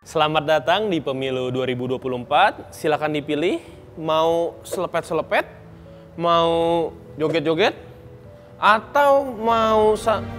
Selamat datang di Pemilu 2024. Silakan dipilih mau selepet-selepet, mau joget-joget, atau mau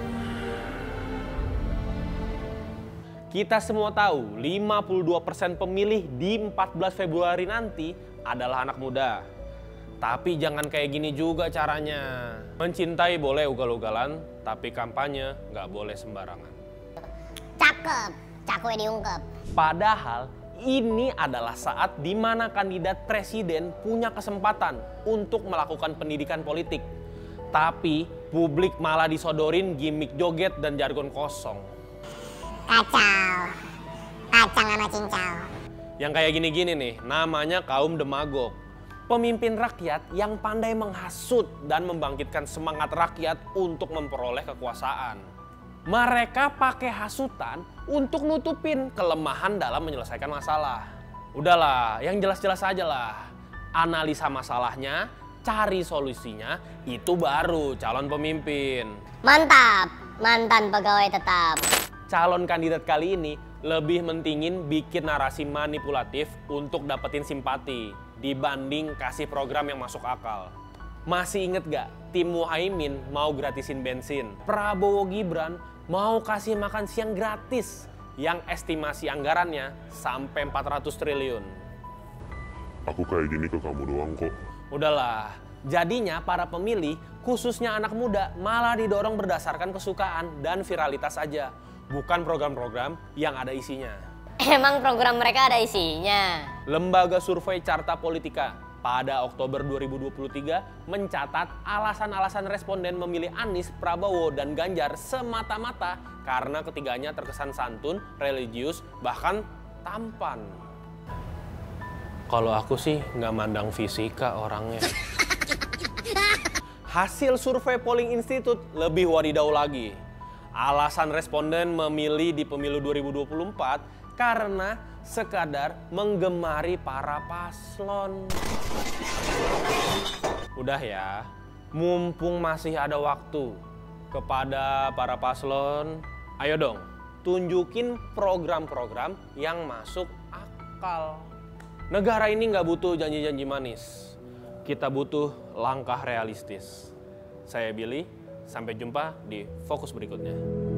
Kita semua tahu 52% pemilih di 14 Februari nanti adalah anak muda. Tapi jangan kayak gini juga caranya. Mencintai boleh ugal-ugalan, tapi kampanye nggak boleh sembarangan. Cakep, cakwe diungkep. Padahal ini adalah saat di mana kandidat presiden punya kesempatan untuk melakukan pendidikan politik. Tapi publik malah disodorin gimmick joget dan jargon kosong. Kacau, kacang sama cincau. Yang kayak gini-gini nih, namanya kaum demagog. Pemimpin rakyat yang pandai menghasut dan membangkitkan semangat rakyat untuk memperoleh kekuasaan. Mereka pakai hasutan untuk nutupin kelemahan dalam menyelesaikan masalah. Udahlah, yang jelas-jelas aja lah. Analisa masalahnya, cari solusinya, itu baru calon pemimpin. Mantap, mantan pegawai tetap. Calon kandidat kali ini lebih mentingin bikin narasi manipulatif untuk dapetin simpati dibanding kasih program yang masuk akal. Masih inget gak tim Muhaimin mau gratisin bensin? Prabowo Gibran mau kasih makan siang gratis yang estimasi anggarannya sampai 400 triliun. Aku kayak gini ke kamu doang kok. Udahlah, jadinya para pemilih khususnya anak muda malah didorong berdasarkan kesukaan dan viralitas aja. Bukan program-program yang ada isinya. Emang program mereka ada isinya? Lembaga survei Carta Politika pada Oktober 2023 mencatat alasan-alasan responden memilih Anies, Prabowo, dan Ganjar semata-mata karena ketiganya terkesan santun, religius, bahkan tampan. Kalau aku sih nggak mandang fisika orangnya. Hasil survei Polling Institute lebih wadidaw lagi. Alasan responden memilih di pemilu 2024 karena sekadar menggemari para paslon. Udah ya, mumpung masih ada waktu. Kepada para paslon, ayo dong tunjukin program-program yang masuk akal. Negara ini nggak butuh janji-janji manis. Kita butuh langkah realistis. Saya Billy. Sampai jumpa di fokus berikutnya.